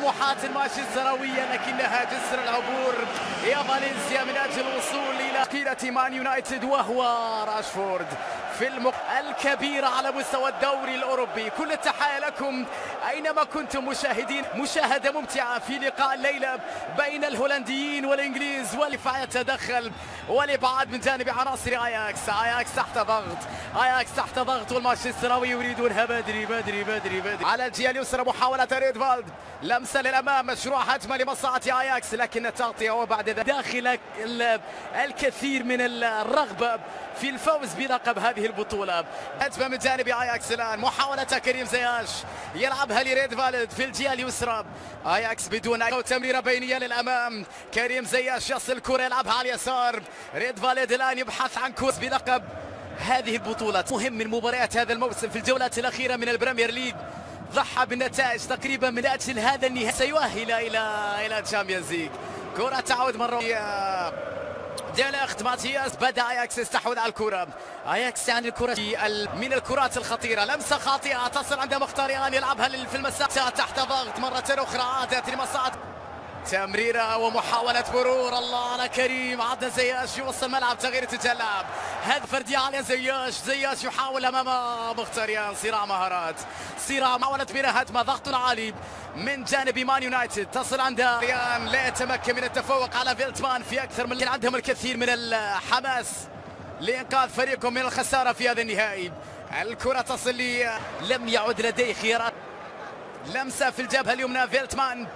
طموحات مانشستراوية لكنها جسر العبور يا فالنسيا من أجل الوصول إلى تشكيلة مان يونايتد، وهو راشفورد في الكبيرة على مستوى الدوري الأوروبي. كل التحية لكم أينما كنتم مشاهدين، مشاهدة ممتعة في لقاء الليلة بين الهولنديين والإنجليز، والدفاع يتدخل والإبعاد من جانب عناصر أياكس تحت ضغط، تحت ضغط، والمانشستراوي يريدونها بدري بدري بدري بدري. على الجهة اليسرى محاولة ريدفالد، لمسة للأمام، مشروع هجمة لمصلحة أياكس، لكن التغطية وبعد ذلك داخل الكثير من الرغبة في الفوز بلقب هذه البطولة. هجمة من جانب أياكس الآن، محاولة كريم زياش يلعبها لريدفالد في الجهة اليسرى، أياكس بدون تمريرة بينية للأمام، كريم زياش يصل الكرة يلعبها على اليسار، ريدفالد الآن يبحث عن كوس بلقب هذه البطولة. مهم من مباريات هذا الموسم في الجولات الأخيرة من البريمير ليج، ضحى بالنتائج تقريبا من أجل هذا النهائي، سيؤهل إلى الشامبيونز ليج. كرة تعود مرة ديليخت ماتياس، بدأ أياكس يستحوذ على الكرة، أياكس يعني الكرة من الكرات الخطيرة، لمسة خاطئة تصل عند مختاريان يلعبها في المساحة تحت ضغط مرة أخرى، عادت لمصلحة تمريرة ومحاولة مرور. الله على كريم، عاد زياش يوصل ملعب، تغيير اتجاه اللعب، هذا فردي على زياش يحاول امام مختاريان، صراع مهارات، محاولة بناء هجمة، ضغط عالي من جانب مان يونايتد، تصل عند ريان، لا يتمكن من التفوق على فيلتمان في اكثر من، عندهم الكثير من الحماس لانقاذ فريقهم من الخسارة في هذا النهائي. الكرة تصل لم يعد لديه خيارات، لمسة في الجبهة اليمنى فيلتمان،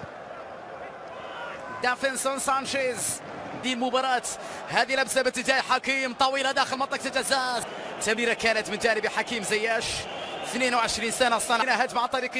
دافنسون سانشيز، دي المباراة، هذه لمسة باتجاه حكيم طويلة داخل منطقة الجزاء، تمريرة كانت من جانب حكيم زياش 22 سنة، صنع هجمة عن طريق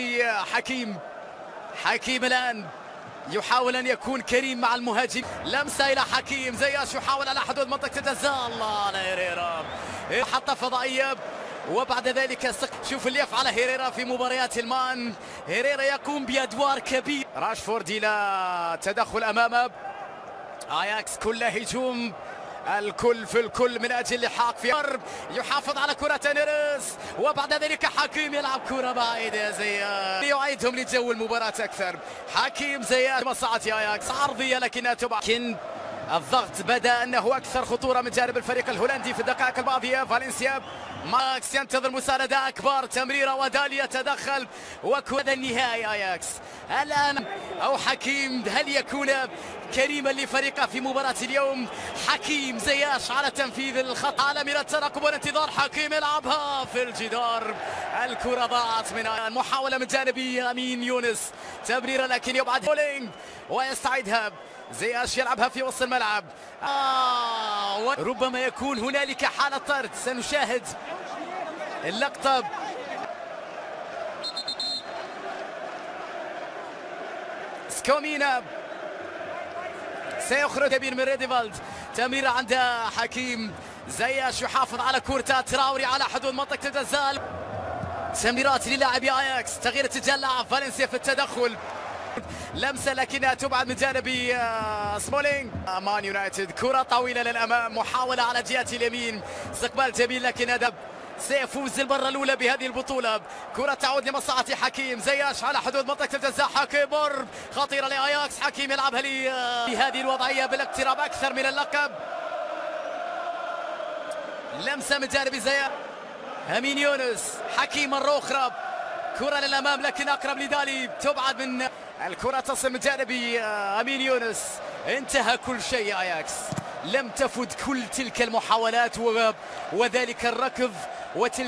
حكيم الآن يحاول أن يكون كريم مع المهاجم، لمسة إلى حكيم زياش يحاول على حدود منطقة الجزاء، الله على هيريرا، حتى فضائية، وبعد ذلك شوف اللي يفعله هيريرا في مباريات المان، هيريرا يقوم بأدوار كبيرة. راشفورد إلى تدخل أمامه، أياكس كله هجوم، الكل في الكل من أجل اللحاق في قرب، يحافظ على كرة نيرس، وبعد ذلك حكيم يلعب كرة بعيدة زياش، يعيدهم لجو المباراة أكثر، حكيم زياش مصلحة أياكس، عرضية لكنها تبع، الضغط بدا انه اكثر خطوره من جانب الفريق الهولندي في الدقائق الماضيه. فالنسيا ماكس ينتظر مسانده اكبر، تمريره ودالي يتدخل، وكذا النهايه اياكس الان او حكيم، هل يكون كريما لفريقه في مباراه اليوم؟ حكيم زياش على تنفيذ الخط، على من الترقب والانتظار، حكيم يلعبها في الجدار، الكره ضاعت من محاوله من جانب امين يونس، تمريره لكن يبعد بولينج ويستعيدها زياش، يلعبها في وسط الملعب، ربما يكون هنالك حالة طرد، سنشاهد اللقطة. سكومينا سيخرج كبير من ريدفالد، تمريرة عند حكيم زياش يحافظ على كورتا، تراوري على حدود منطقة الجزاء، تمريرات للاعبي اياكس، تغيير اتجاه اللاعب فالنسيا في التدخل، لمسة لكنها تبعد من جانب سمولينج. مان يونايتد كرة طويلة للأمام، محاولة على جهة اليمين، استقبال جميل لكن هدف، سيفوز المرة الأولى بهذه البطولة. كرة تعود لمصلحة حكيم زياش على حدود منطقة الجزاء، حكيم بر خطيرة لأياكس، حكيم يلعبها لهذه الوضعية بالاقتراب أكثر من اللقب، لمسة من جانب زياش، أمين يونس، حكيم مرة أخرى، كرة للأمام لكن أقرب لدالي، تبعد من الكرة، تصل من جانب أمين يونس، انتهى كل شيء أياكس، لم تفد كل تلك المحاولات وذلك الركض وتلك